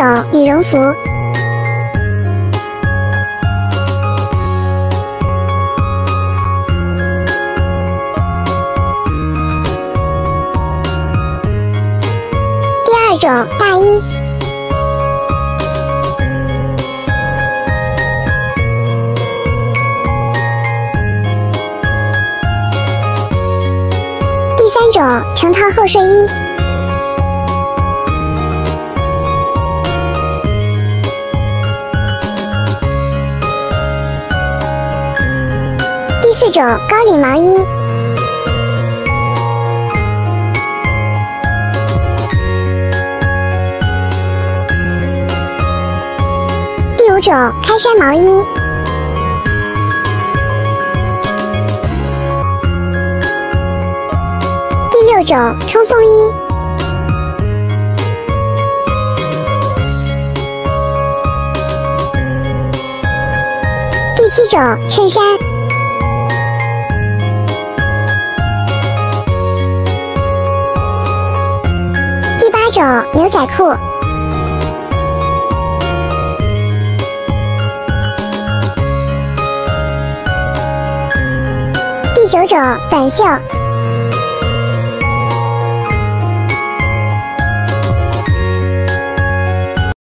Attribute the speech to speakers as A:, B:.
A: 种羽绒服。第二种大衣。第三种成套厚睡衣。第四种高领毛衣。第五种开衫毛衣。第六种冲锋衣。第七种衬衫。第八种牛仔裤。第九种短袖。